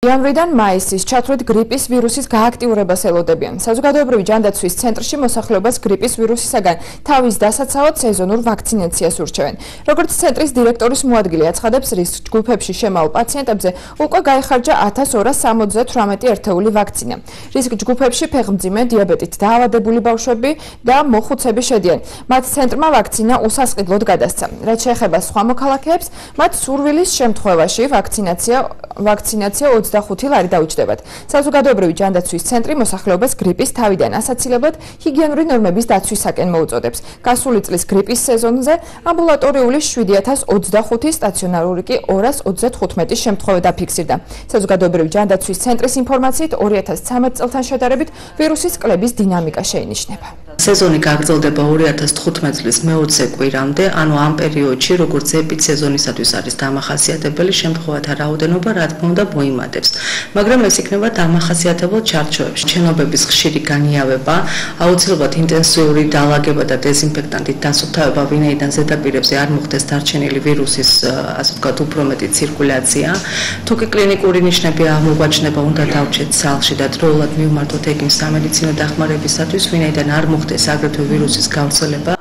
იანვრიდან მაისის ჩათვლით გრიპის ვირუსის გააქტიურებას ელოდებიან. საზოგადოებრივი ჯანდაცვის ცენტრში მოსახლეობას გრიპის ვირუსისაგან თავის დასაცავად სეზონურ ვაქცინაციას ურჩევენ. როგორც ცენტრის დირექტორის მოადგილე აცხადებს, რისკ ჯგუფებში შემავალ პაციენტებზე უკვე გაიხარჯა 1268 ერთეული ვაქცინა. რისკ ჯგუფებში ფეხმძიმე, დიაბეტით დაავადებული ბავშვები და მოხუცები შედიან. მათ ცენტრმა ვაქცინა უსასყიდლოდ გადასცა. რაც შეეხება სხვა მოქალაქეებს, მათ სურვილის შემთხვევაში ვაქცინაცია 25 ლარი დაუჯდებათ. საზოგადოებრივი ჯანდაცვის ცენტრი მოსახლეობას გრიპის თავიდან ასაცილებლად ჰიგიენური ნორმების დაცვისაკენ მოუწოდებს. გასული წლის გრიპის სეზონზე ამბულატორიული 7025, სტაციონარული კი 235 შემთხვევა დაფიქსირდა. საზოგადოებრივი ჯანდაცვის ცენტრის ინფორმაციით 2013 წელთან შედარებით ვირუსის კლების დინამიკა შეინიშნება. სეზონი გაგრძელდება 2015 წლის მე-20 კვირამდე, ანუ ამ პერიოდში, როგორც ეპიდსეზონისათვის არის დამახასიათებელი შემთხვევათა რაოდენობა, რა თქმა უნდა, მოიმატებს. მაგრამ ეს იქნება დამახასიათებელ ჩარჩოებში. შენობების ხშირი განიავება, აუცილებლად ინტენსიური დალაგება და დეზინფექტანტით დასუფთავება, ვინაიდან ზედაპირებზე არ მოხდეს დარჩენილი ვირუსის, ასე ვთქვათ, უფრო მეტი ცირკულაცია. თუ კი კლინიკური ნიშნები აღმოგვაჩნდება, უნდა დავჭეთ სახლში და დროულად მივმართოთ ექიმს სამედიცინო დახმარებისათვის, ვინაიდან არ მოხდეს აგრეთვე ვირუსის გავრცელება.